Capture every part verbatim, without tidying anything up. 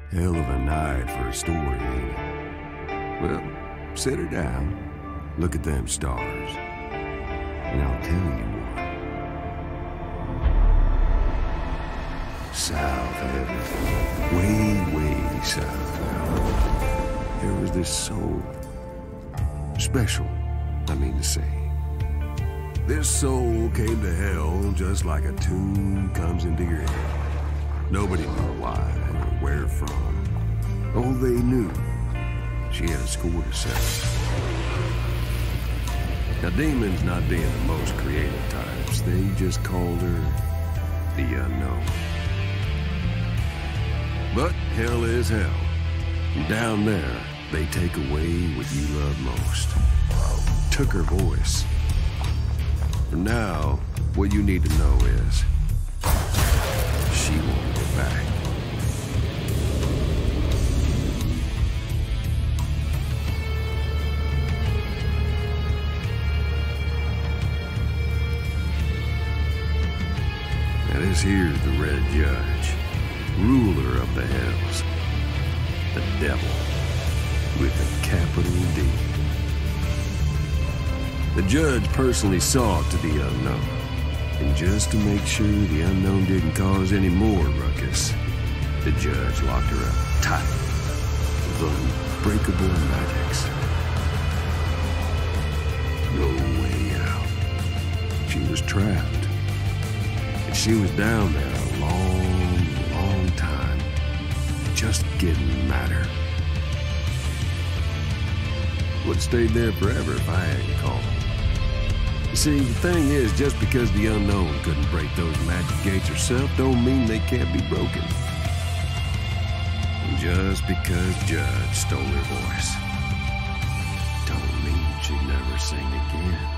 Hell of a night for a story, ain't it? Well, sit her down, look at them stars, and I'll tell you one. South heaven, way, way south now, there was this soul. Special, I mean to say. This soul came to hell just like a tune comes into your head. Nobody knew why or where from. Oh, they knew she had a score to settle. Now, demons not being the most creative types, they just called her the Unknown. But hell is hell. And down there, they take away what you love most. Took her voice. For now, what you need to know is she won't go back. Now this here's the Red Judge, ruler of the hells, the devil with a capital D. The judge personally saw to the Unknown, and just to make sure the Unknown didn't cause any more ruckus, the judge locked her up tight with unbreakable magics. No way out. She was trapped, and she was down there a long, long time, just getting madder. Would have stayed there forever if I hadn't called. You see, the thing is, just because the Unknown couldn't break those magic gates herself don't mean they can't be broken. And just because Judge stole her voice don't mean she'd never sing again.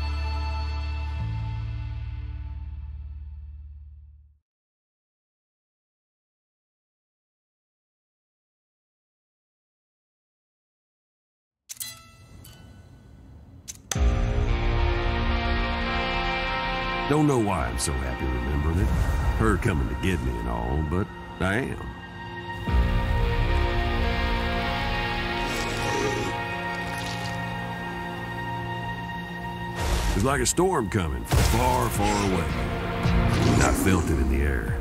Don't know why I'm so happy remembering it. Her coming to get me and all, but I am. It was like a storm coming from far, far away. I felt it in the air.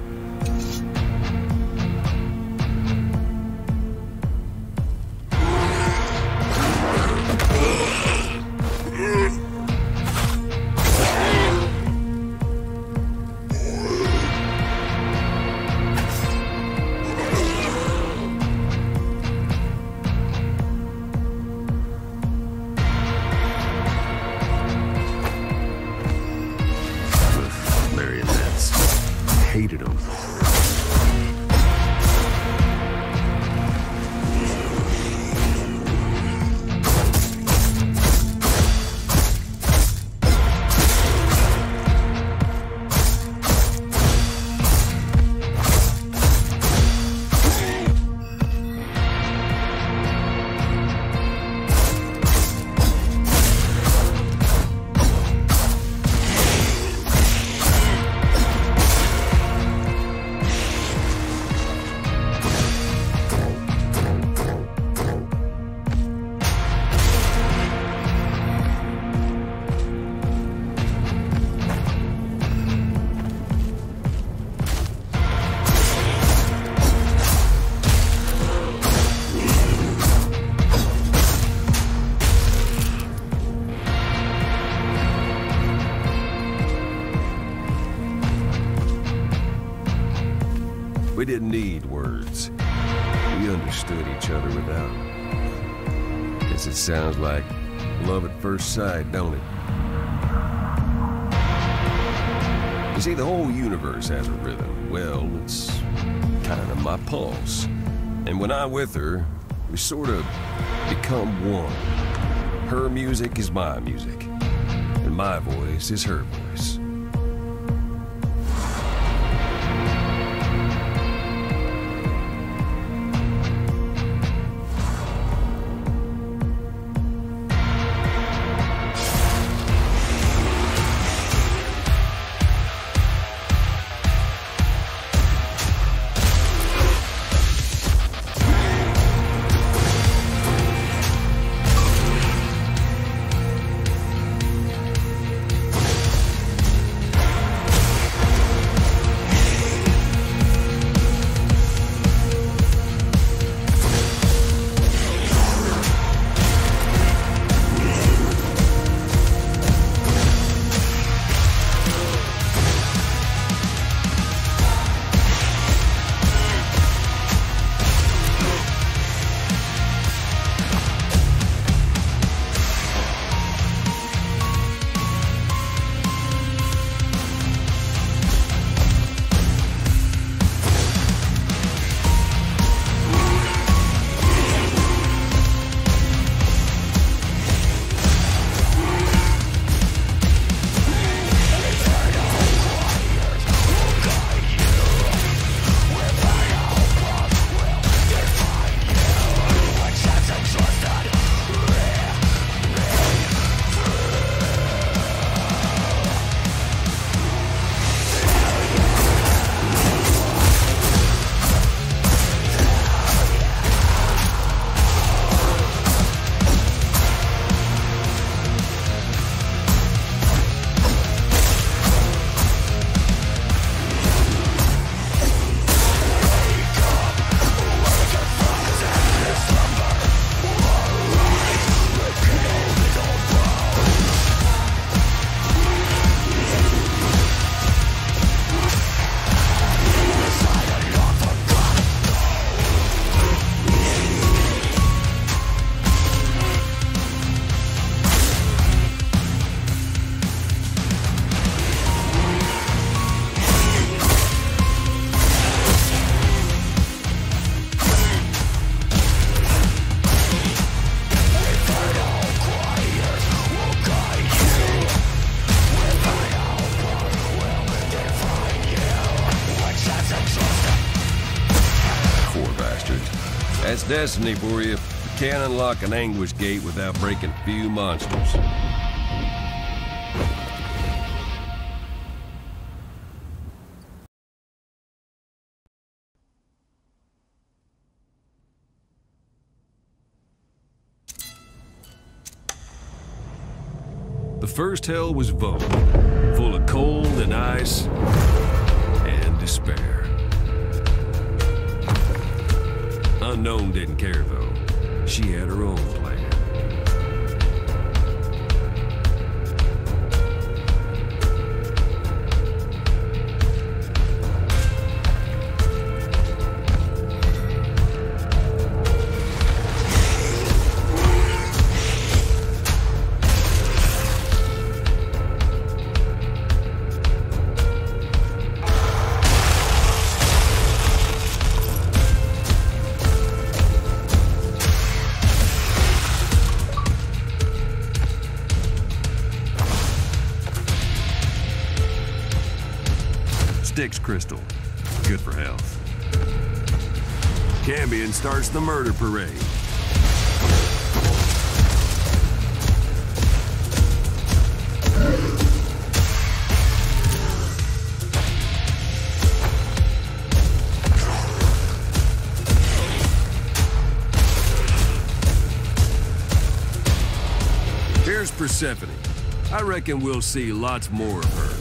Hated them. We didn't need words. We understood each other without them. Guess it sounds like love at first sight, don't it? You see, the whole universe has a rhythm. Well, it's kind of my pulse. And when I'm with her, we sort of become one. Her music is my music, and my voice is her voice. That's destiny for you. You can't unlock an anguish gate without breaking a few monsters. The first hell was Vogue, full of cold and ice and despair. Unknown didn't care, though. She had her own plan. Styx crystal. Good for health. Cambion starts the murder parade. Here's Persephone. I reckon we'll see lots more of her.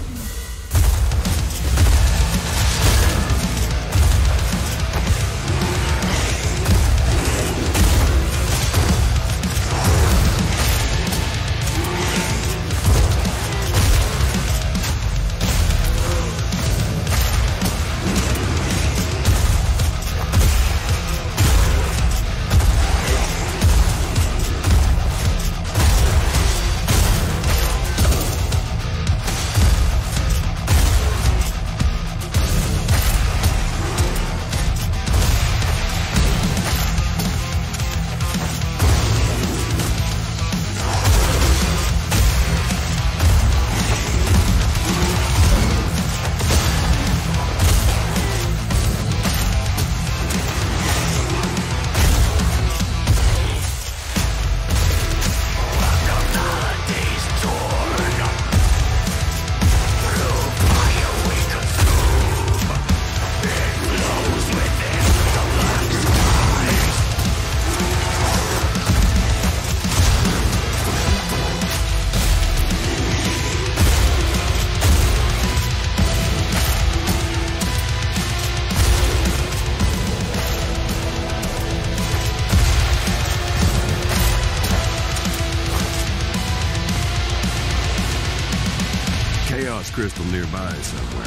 Crystal nearby somewhere.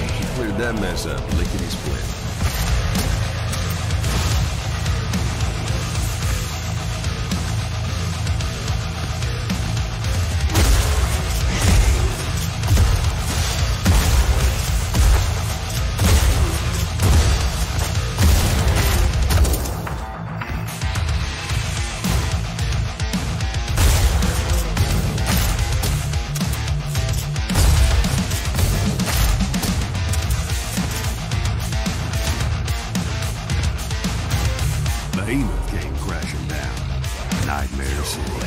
That mess up, lickety split. Nightmare City.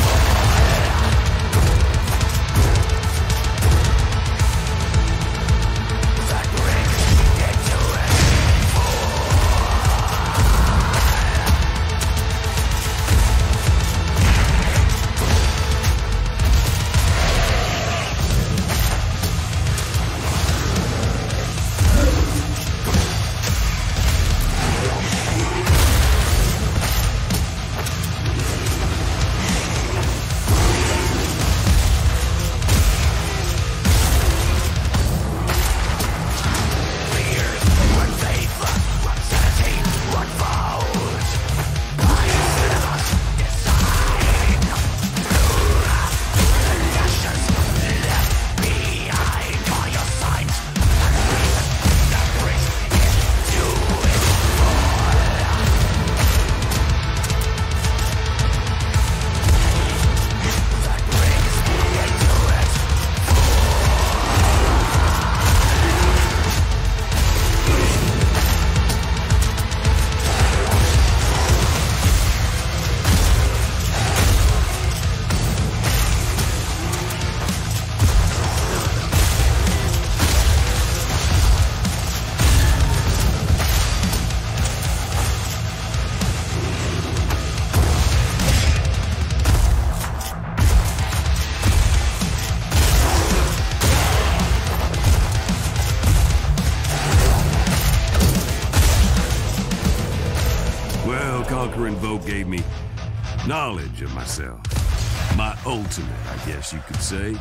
Conquering Vogue gave me knowledge of myself. My ultimate, I guess you could say.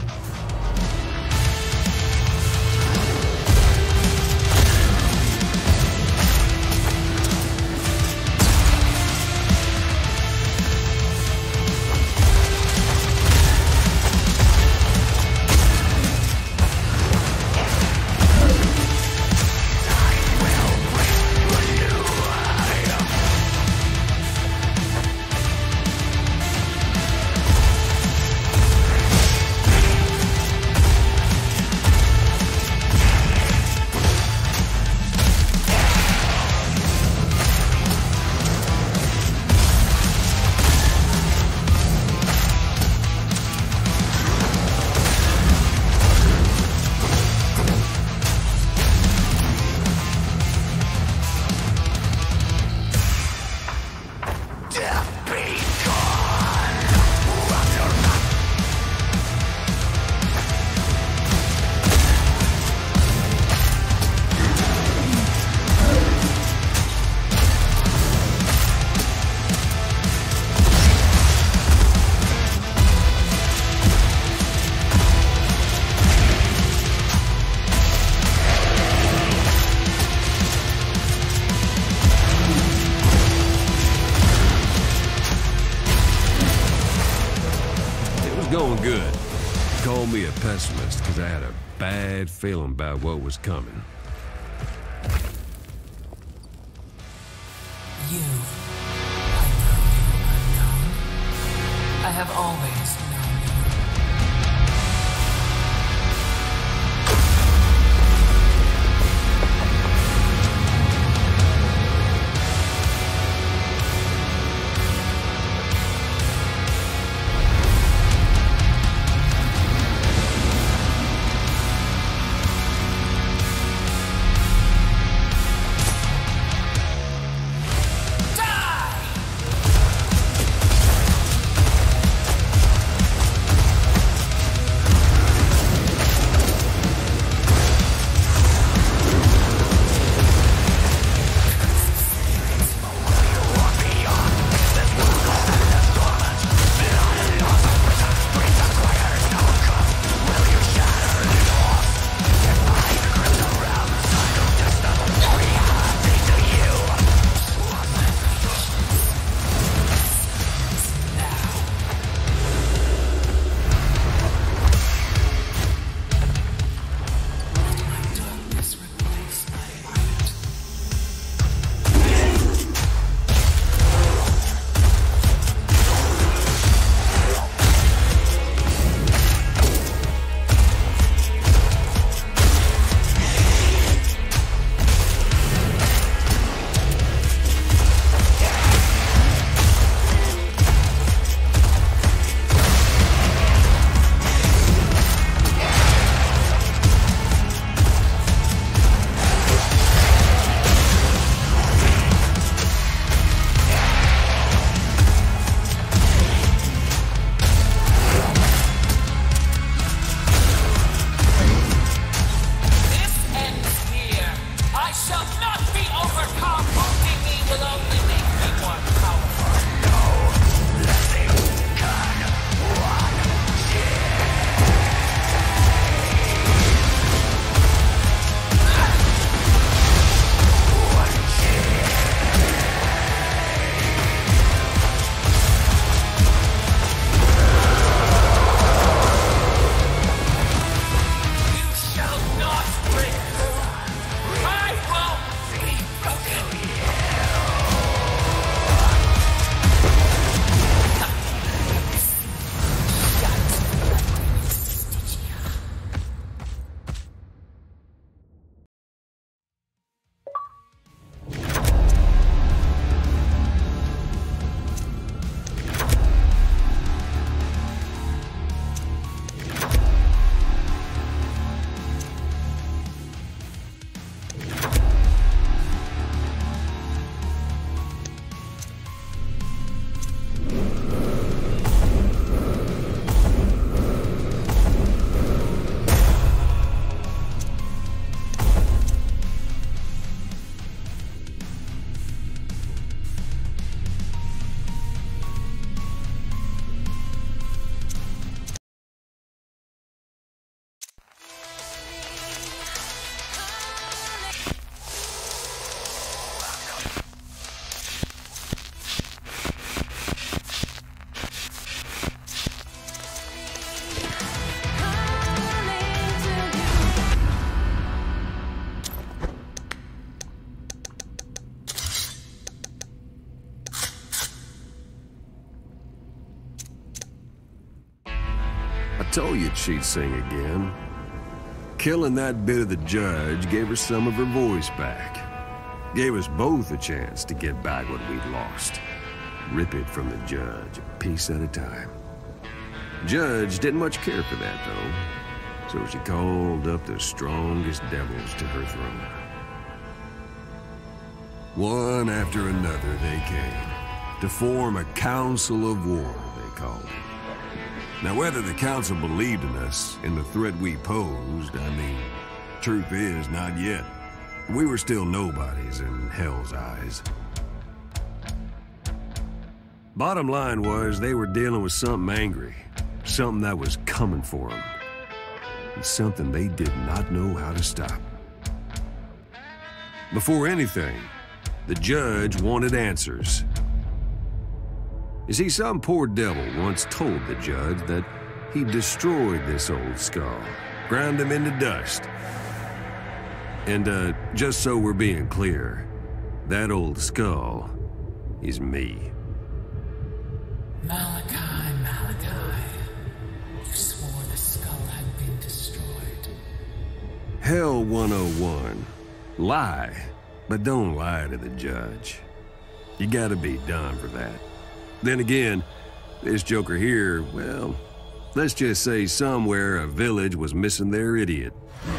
Going good. Call me a pessimist because I had a bad feeling about what was coming. You. I know you, unknown. I have always known you. told you she'd sing again. Killing that bit of the judge gave her some of her voice back. Gave us both a chance to get back what we'd lost. Rip it from the judge, a piece at a time. Judge didn't much care for that, though, so she called up the strongest devils to her throne. One after another they came, to form a council of war, they called it. Now, whether the council believed in us, in the threat we posed, I mean, truth is, not yet. We were still nobodies in Hell's eyes. Bottom line was, they were dealing with something angry, something that was coming for them, and something they did not know how to stop. Before anything, the judge wanted answers. You see, some poor devil once told the judge that he destroyed this old skull, ground him into dust. And, uh, just so we're being clear, that old skull is me. Malachi, Malachi, you swore the skull had been destroyed. Hell one oh one. Lie, but don't lie to the judge. You gotta be done for that. Then again, this joker here, well, let's just say somewhere a village was missing their idiot.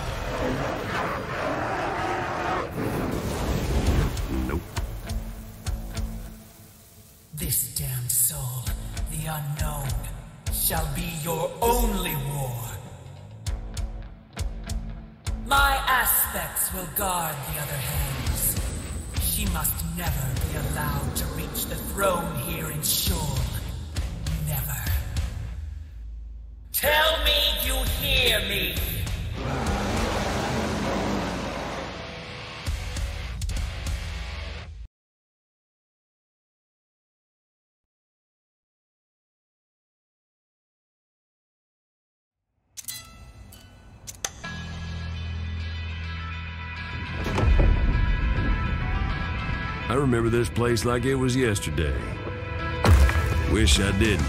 Nope. This damned soul, the unknown, shall be your only war. My aspects will guard the other hands. She must never be allowed to reach the throne here in Shul. Never. Tell me you hear me! I remember this place like it was yesterday. Wish I didn't.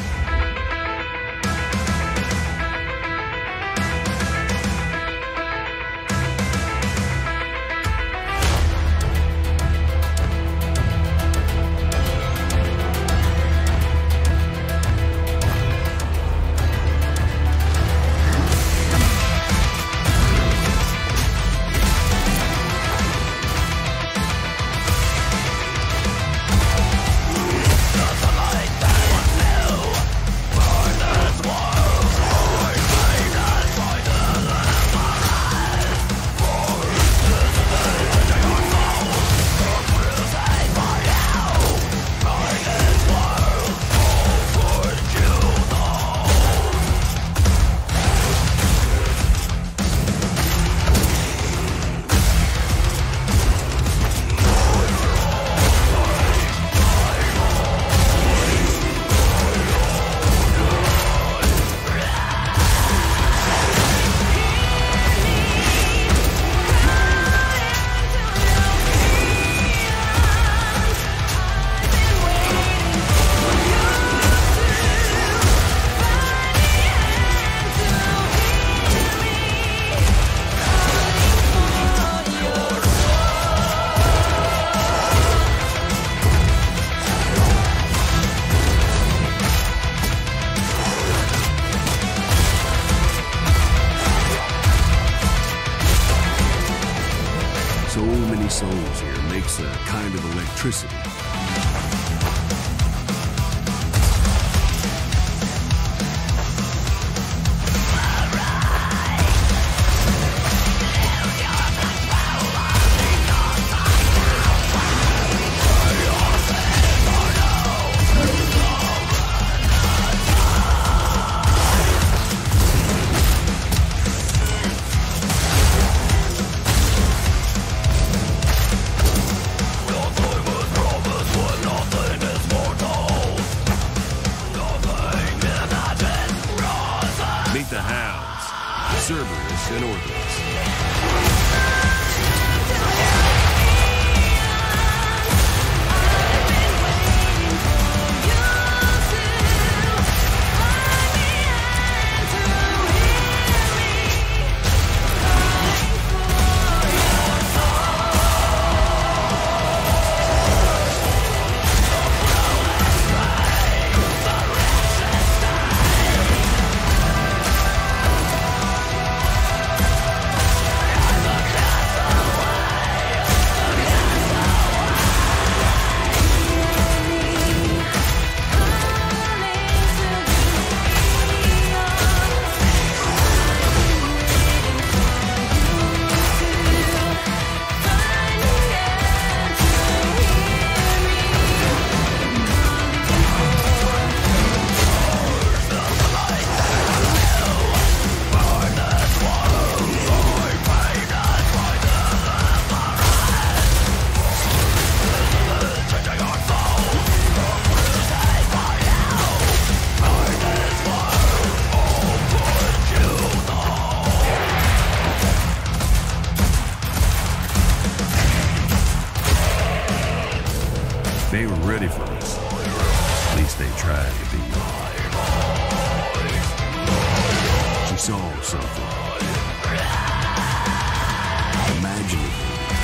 Souls here makes a kind of electricity. They were ready for us. At least they tried to be. She saw something. Imagine it.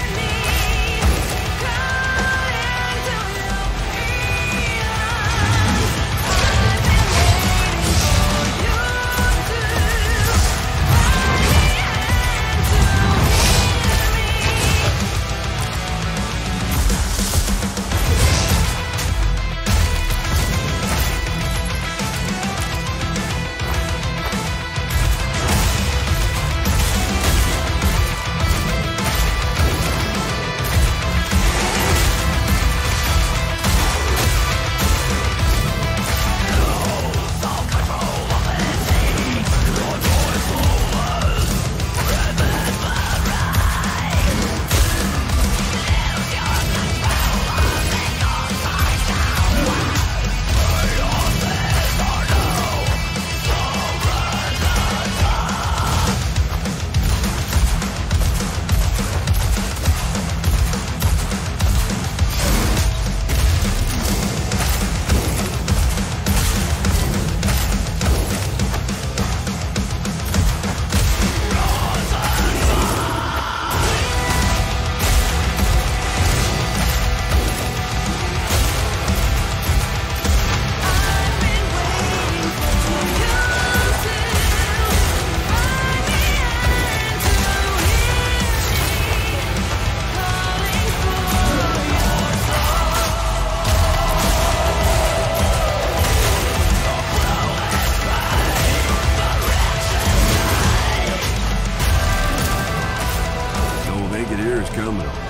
Coming on.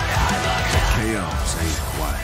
Chaos ain't quiet.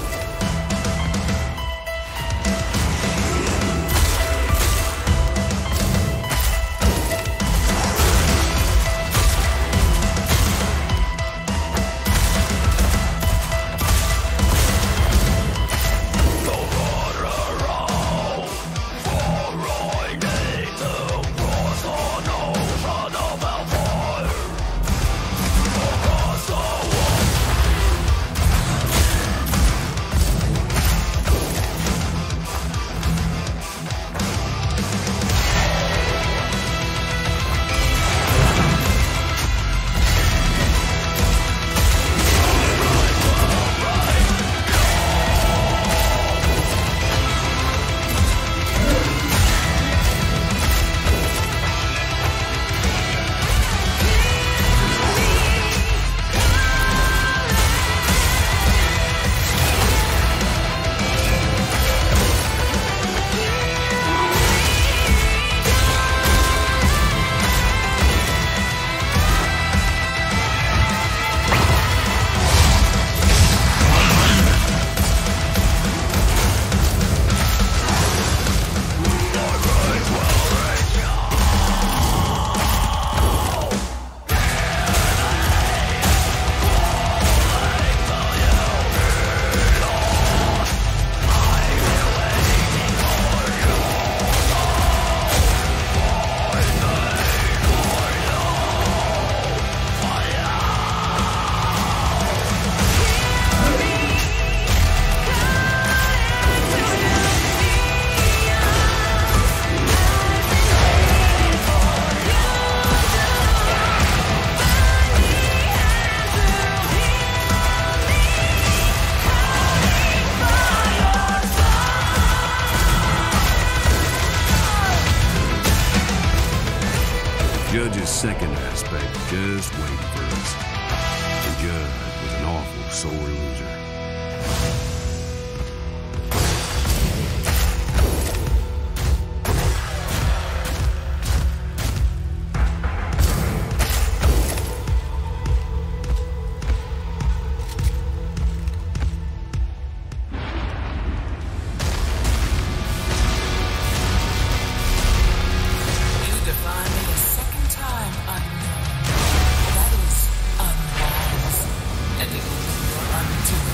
Judge's second aspect just waiting for us. The Judge was an awful sore loser. Unknown. That is unknown. And the only your unto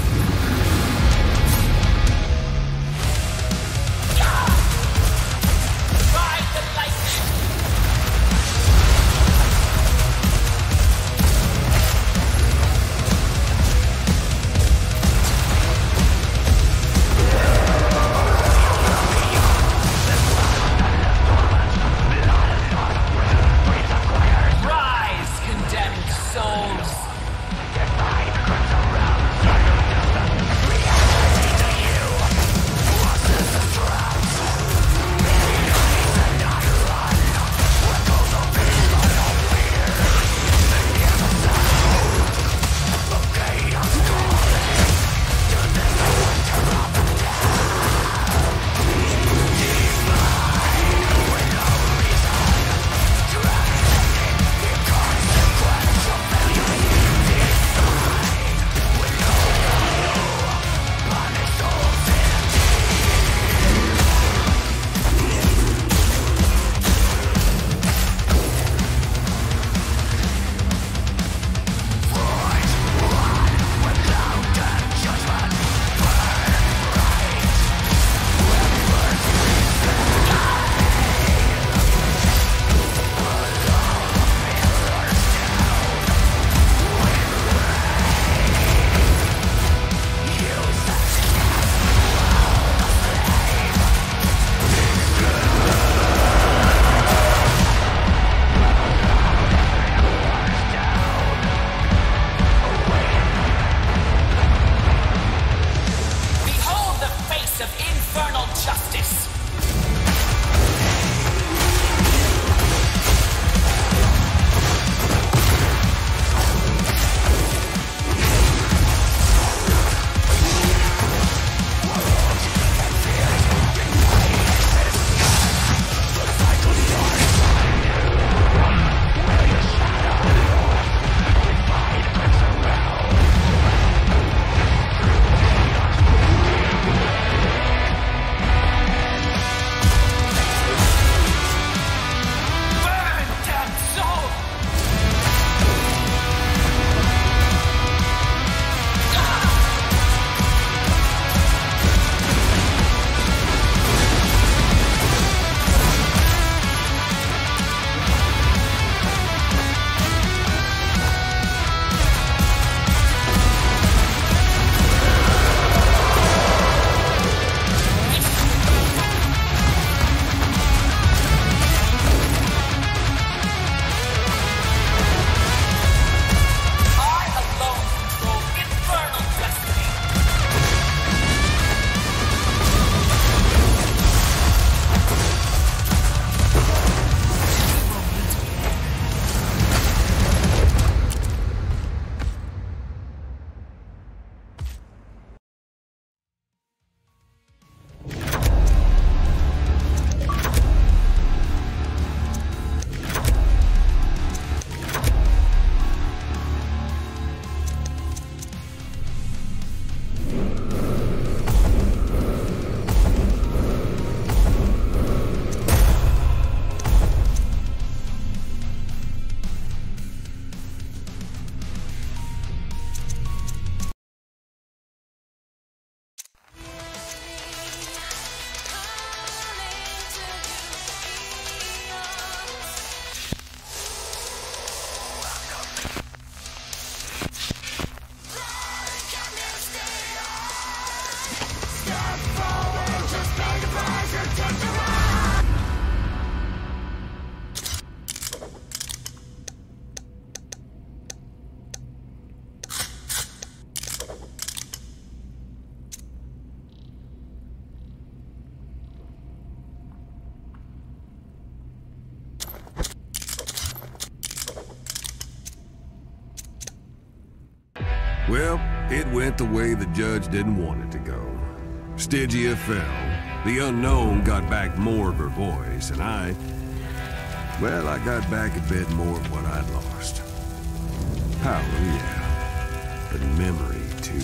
It went the way the judge didn't want it to go. Stygia fell. The unknown got back more of her voice, and I... well, I got back a bit more of what I'd lost. Power, yeah. But memory, too.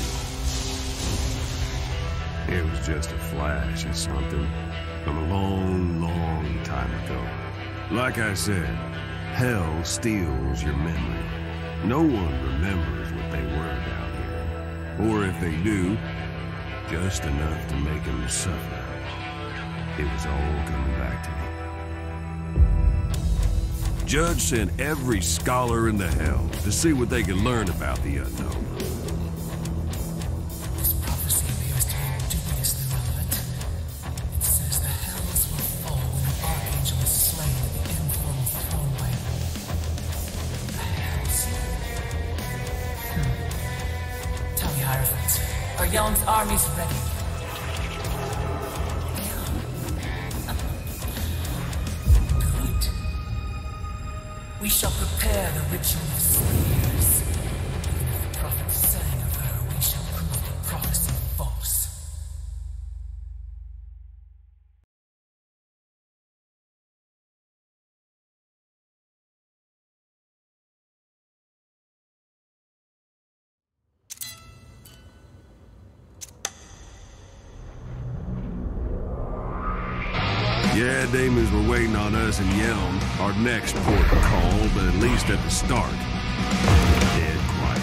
It was just a flash of something from a long, long time ago. Like I said, hell steals your memory. No one remembers what they were down here. Or if they do, just enough to make them suffer. It was all coming back to me. Judge sent every scholar in the hell to see what they could learn about the unknown. This prophecy appears to be dubiously relevant. It says the hells will fall when the Archangel is slain at the informal throne. The hells. Hmm. Tell me, Hierophant, are Yeln's armies ready? We shall prepare the ritual of slayers. Even if the prophet sang of her, we shall prove the prophecy false. Yeah, demons were waiting on us in Yelm, our next port of call, but at least at the start, dead quiet.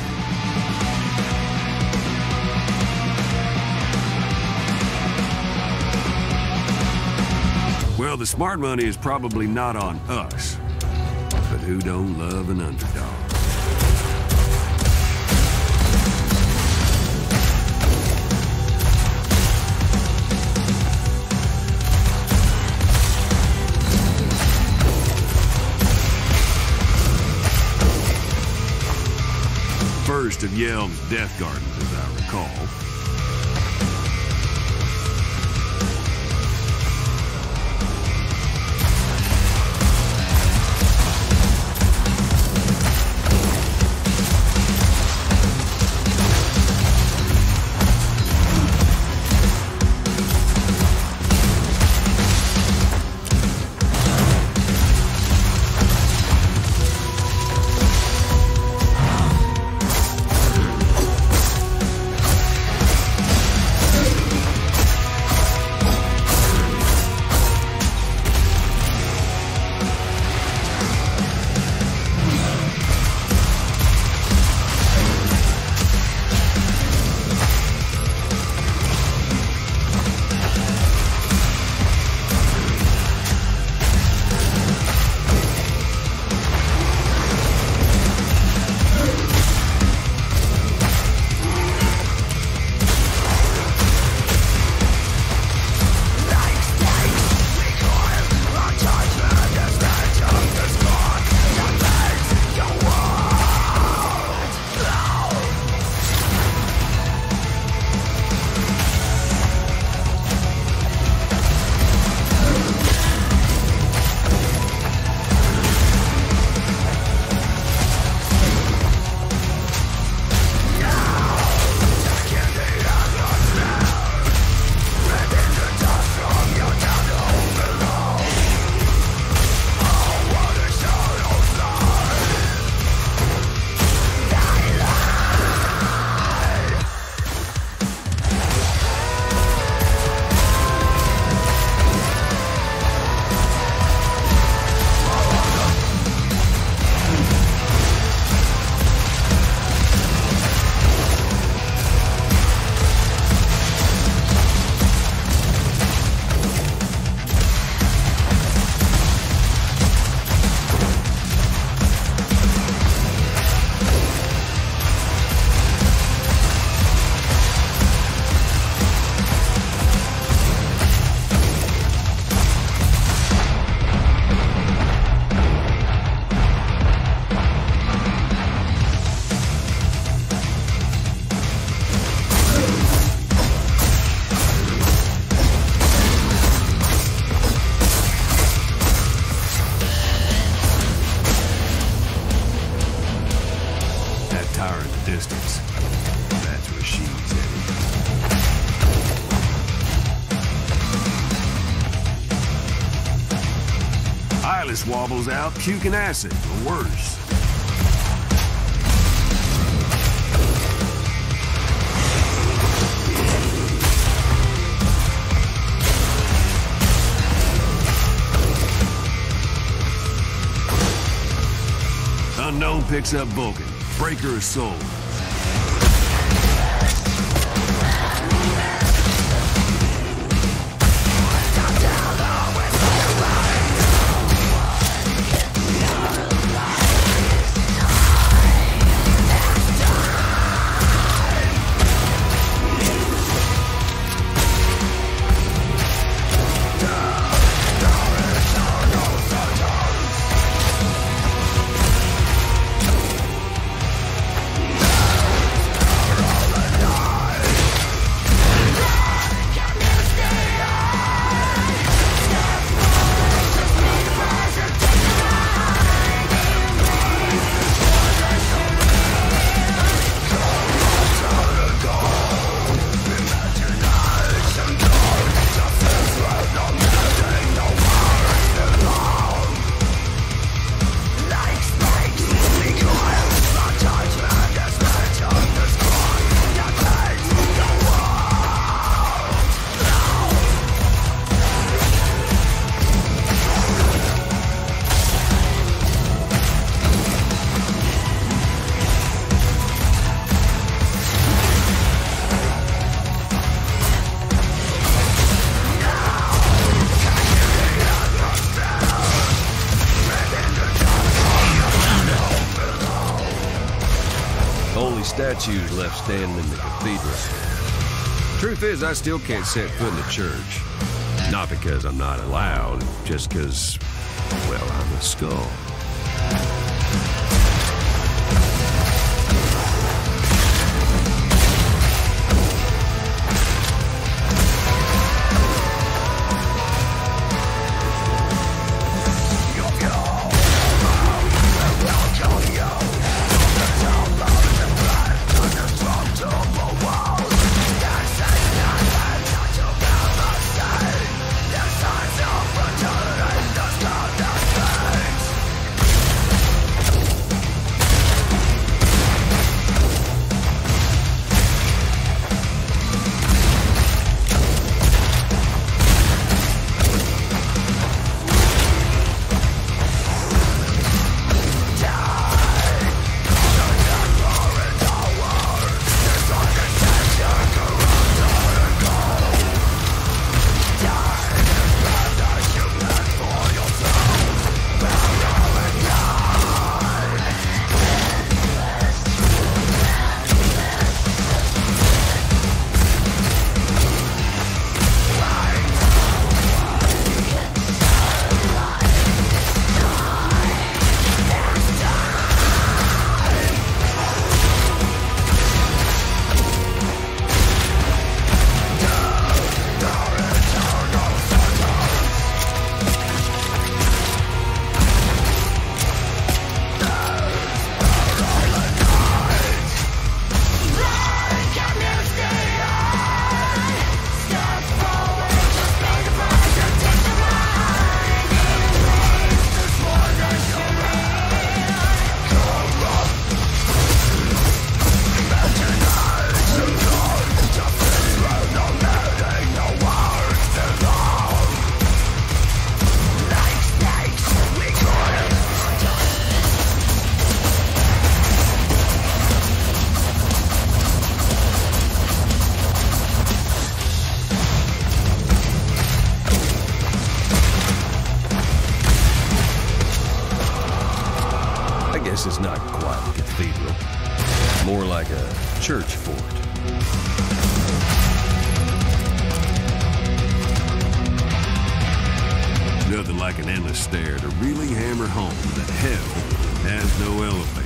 Well, the smart money is probably not on us, but who don't love an underdog? First of Yelm's death gardens, as I recall. where she's headed. Eyeless wobbles out, puking acid, or worse. Unknown picks up Vulcan, breaker of souls. Statues left standing in the cathedral. Truth is, I still can't set foot in the church. Not because I'm not allowed, just because, well, I'm a skull. It's not quite a cathedral, more like a church fort. Nothing like an endless stair to really hammer home that hell has no elevators.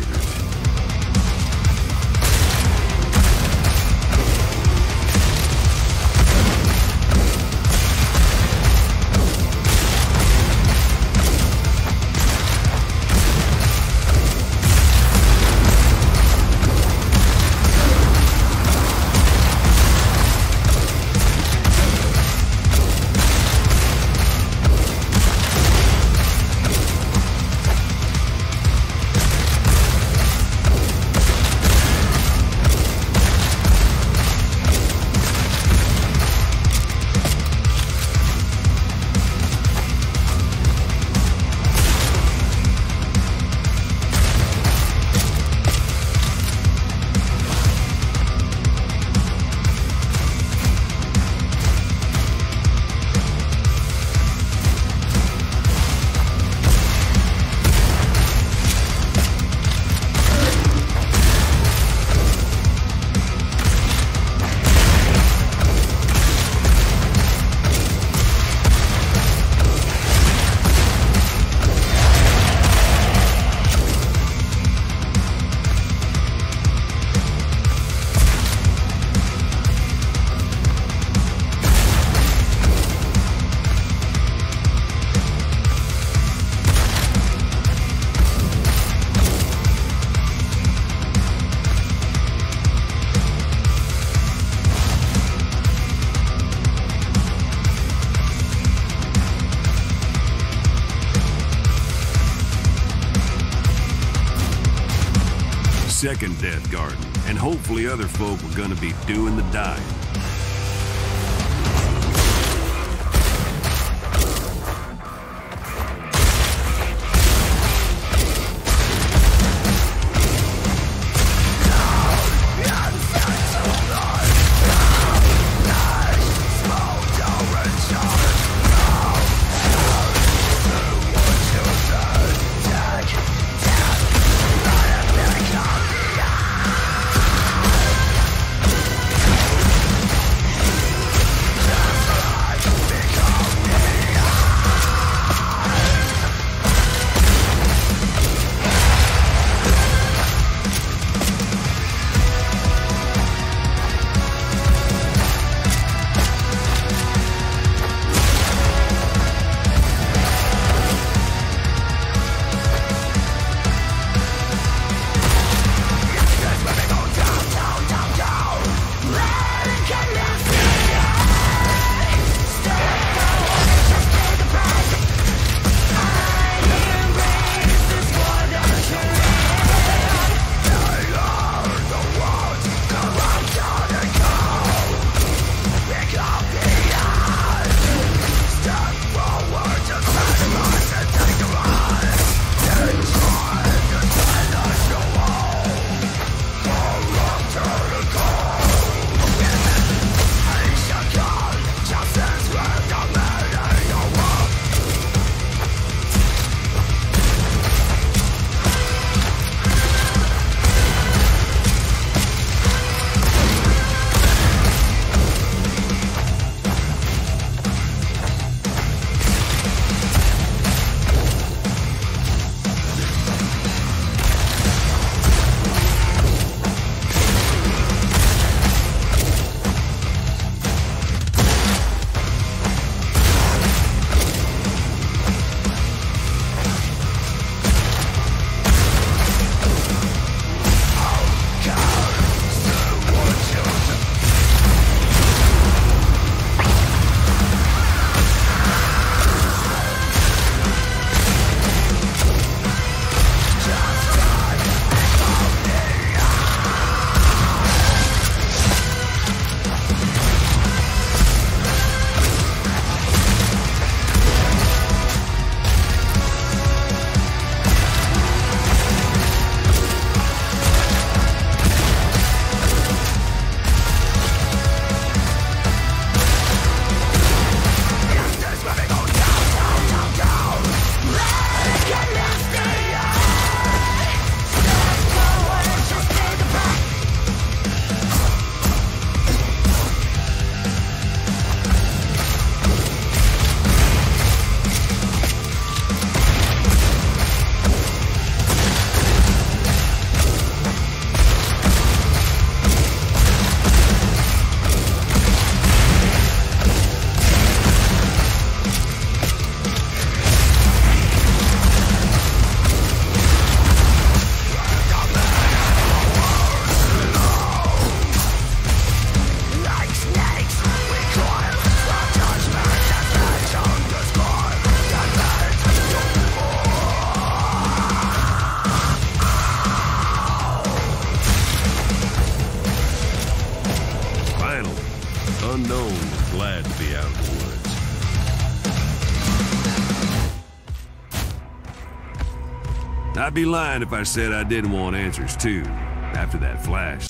second death garden, and hopefully other folk were gonna be doing the dying. Unknown was glad to be out of the woods. I'd be lying if I said I didn't want answers too, after that flash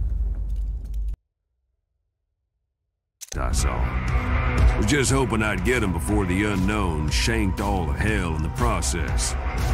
I saw. Was just hoping I'd get them before the unknown shanked all the hell in the process.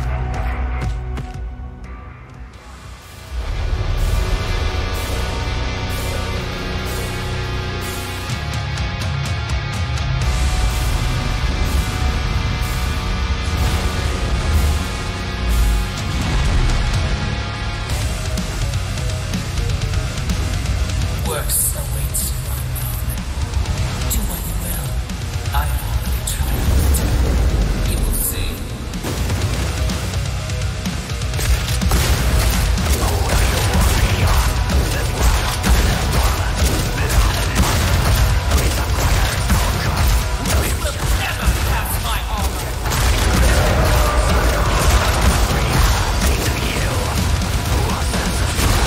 Worse awaits you unknown. Do what you will. I've already tried it. You will see. You will never pass my armor.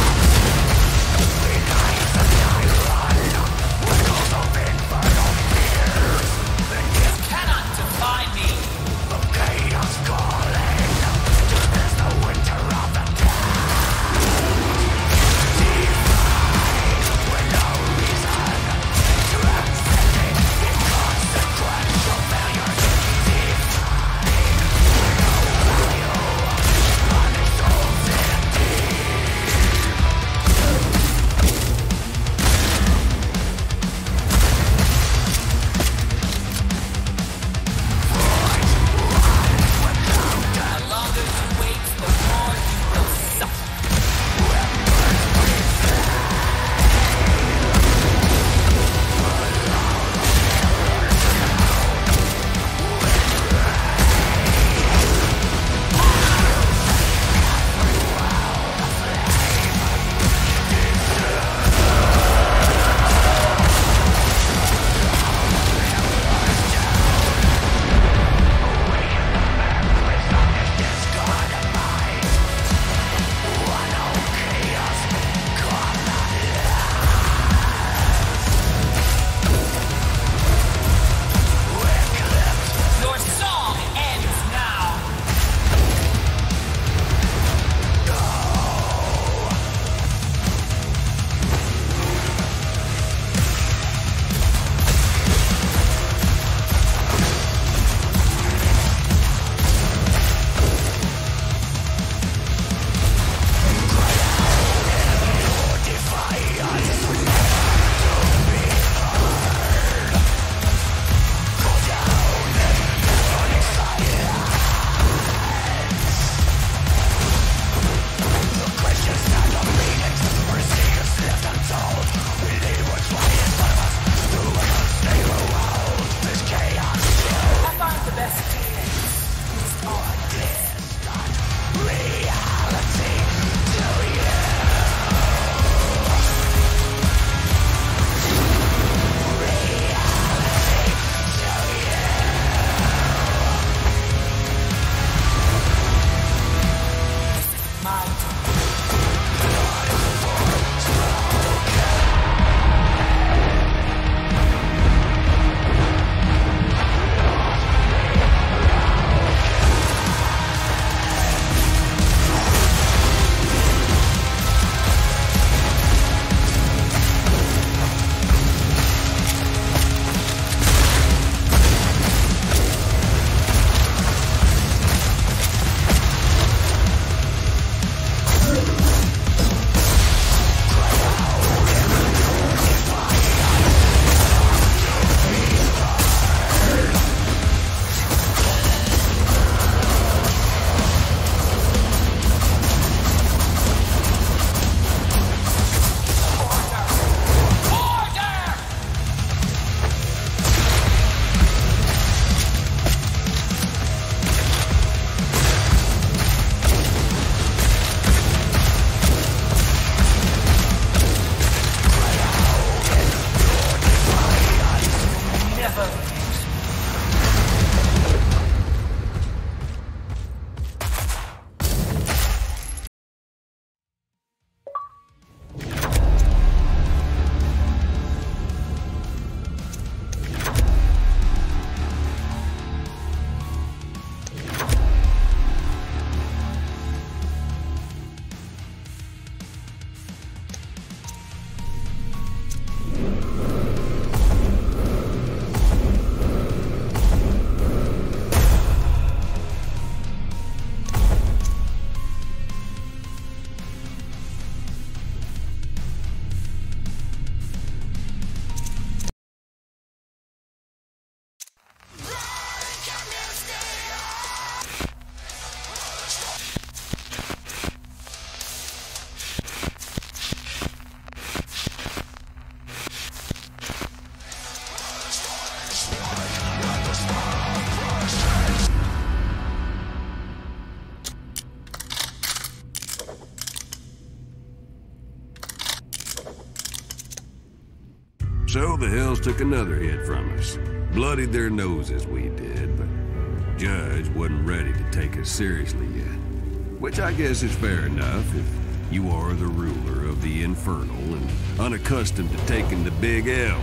So the Hells took another hit from us. Bloodied their noses, we did, but Judge wasn't ready to take us seriously yet. Which I guess is fair enough if you are the ruler of the Infernal and unaccustomed to taking the big L.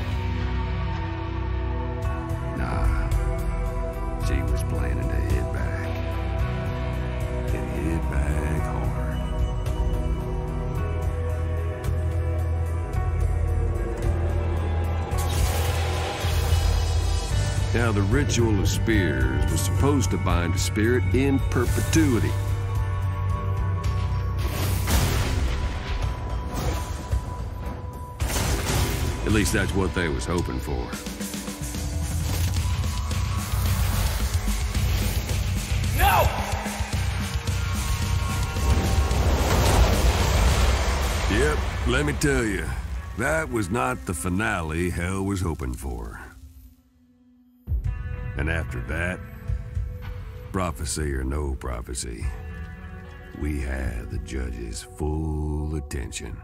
Nah, she was planning to hit back. And hit back hard. Now, the ritual of spears was supposed to bind a spirit in perpetuity. At least that's what they was hoping for. No! Yep, let me tell you, that was not the finale Hell was hoping for. And after that, prophecy or no prophecy, we had the Judge's full attention.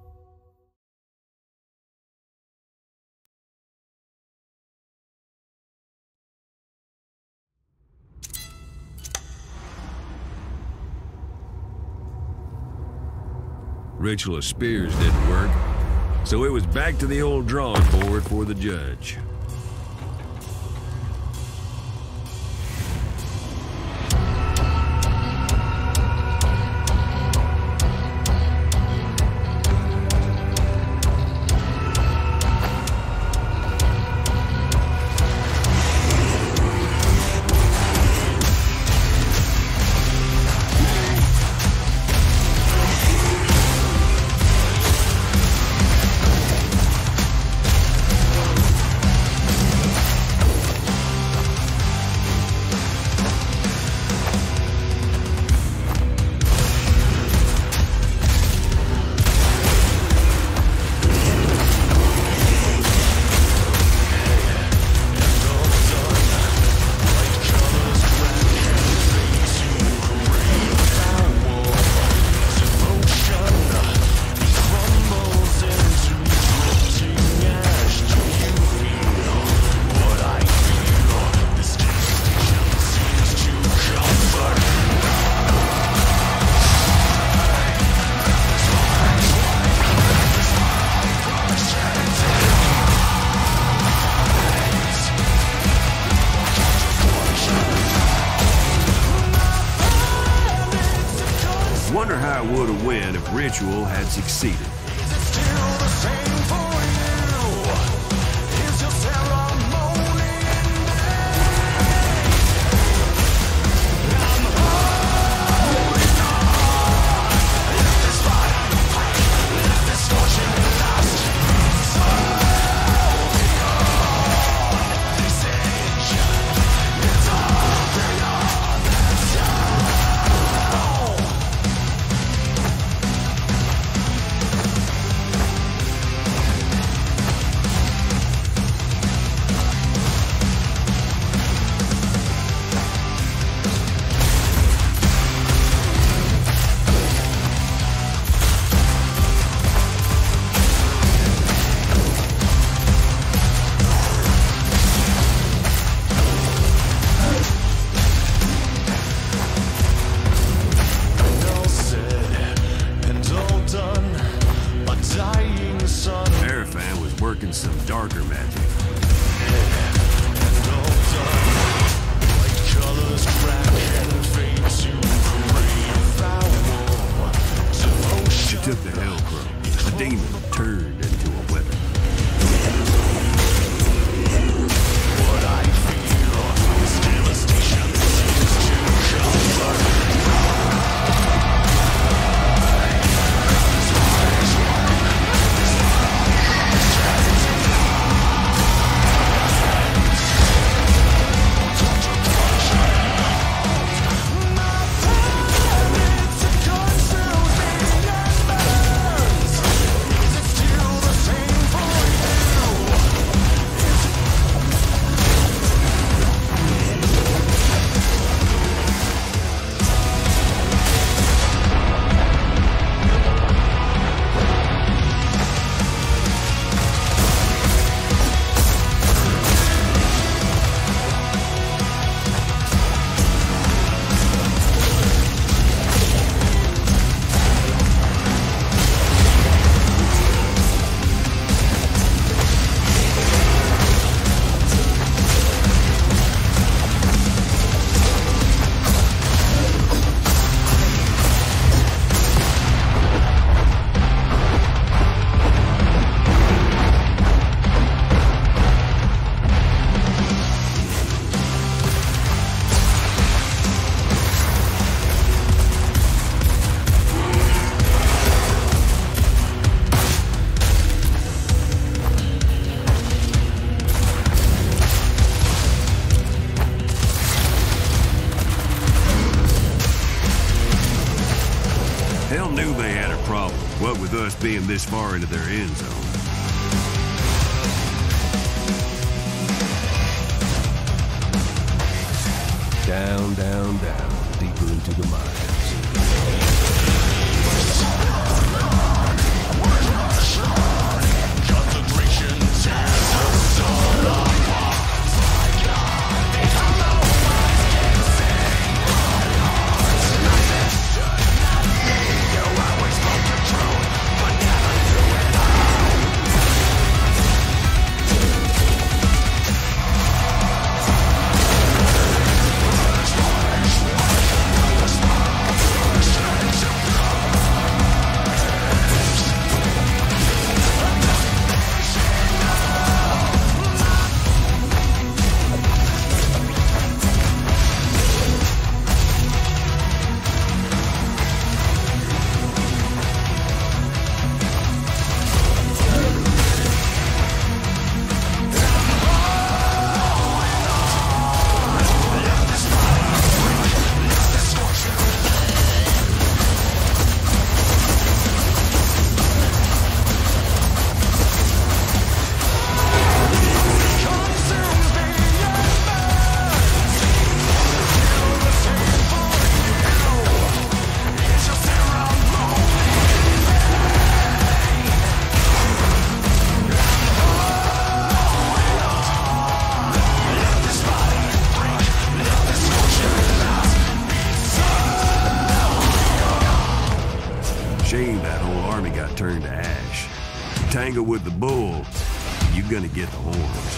Ritual of Spears didn't work, so it was back to the old drawing board for the Judge. Wonder how it would have went if Ritual had succeeded. Working some darker magic. She took the Hellcrow, a demon turned into a weapon. What I feel is devastation seems to comfort. What with us being this far into their end zone. Down, down, down, deeper into the mines. Shame that whole army got turned to ash. You tangle with the bull, you're gonna get the horns.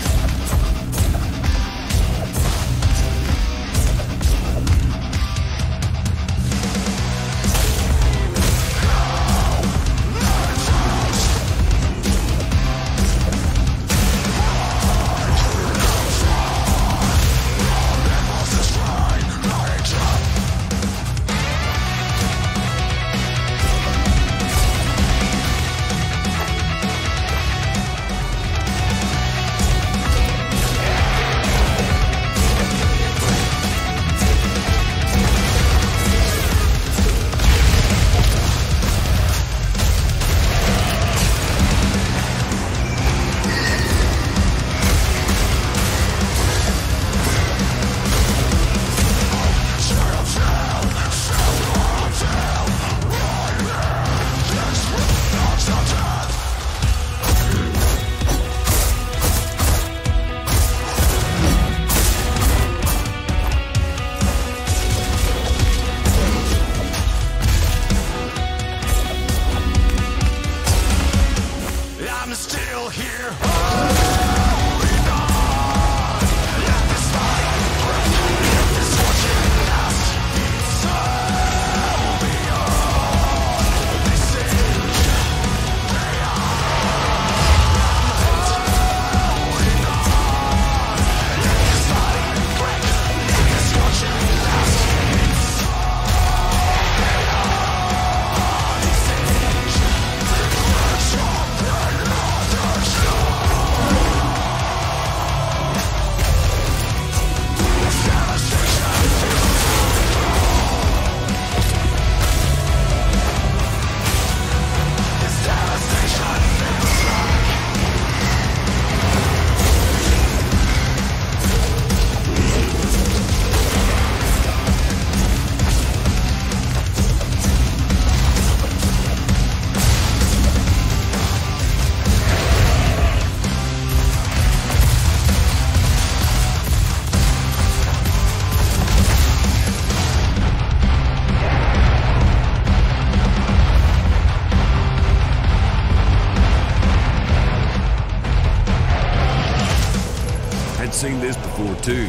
Seen this before too.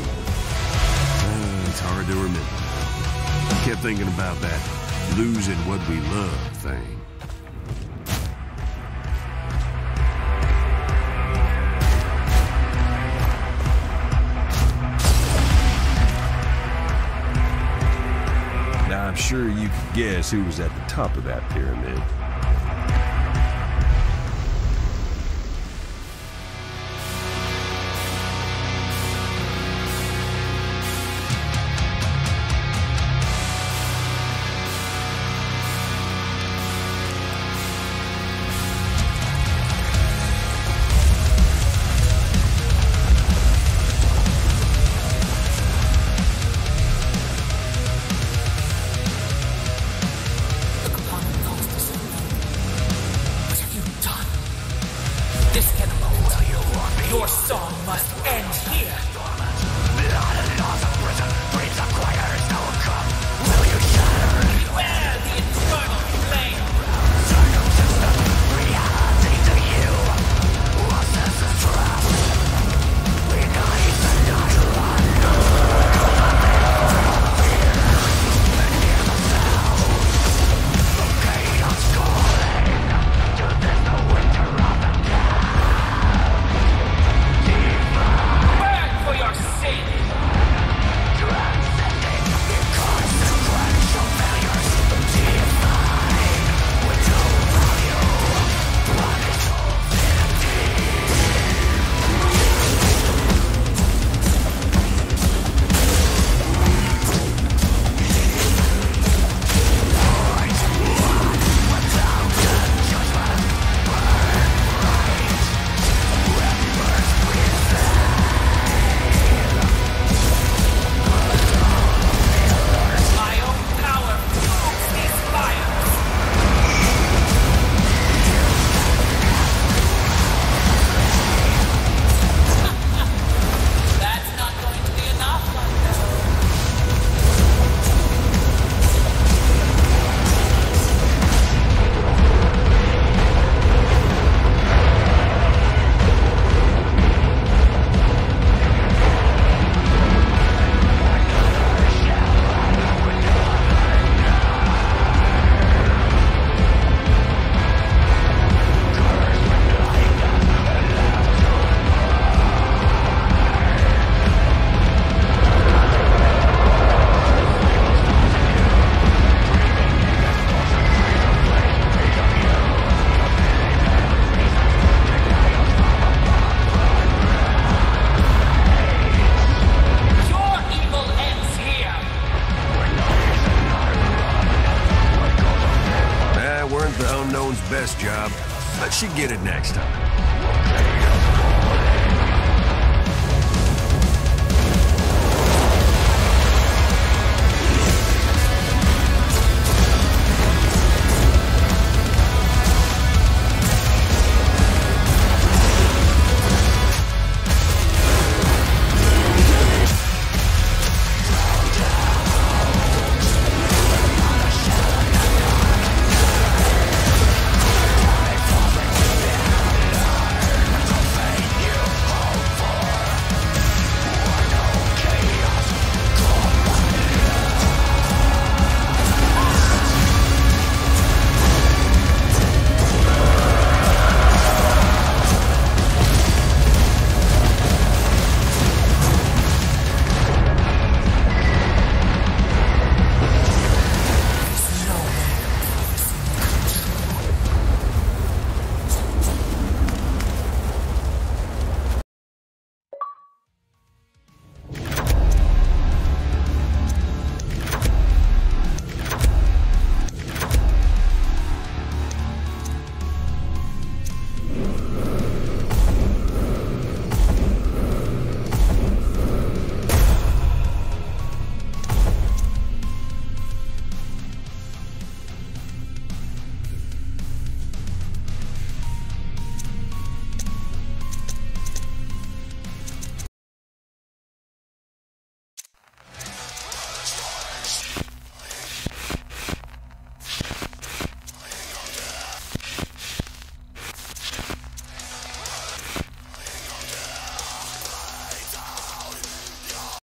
Uh, it's hard to remember. I kept thinking about that losing what we love thing. Now I'm sure you could guess who was at the top of that pyramid. This cannot hold. Your song must end here. Beware the infernal flame. Burn for your sake. My own power fuels these fires. That's not going to be enough, I know. Your evil ends here. That weren't the Unknown's best job, but she get it next time.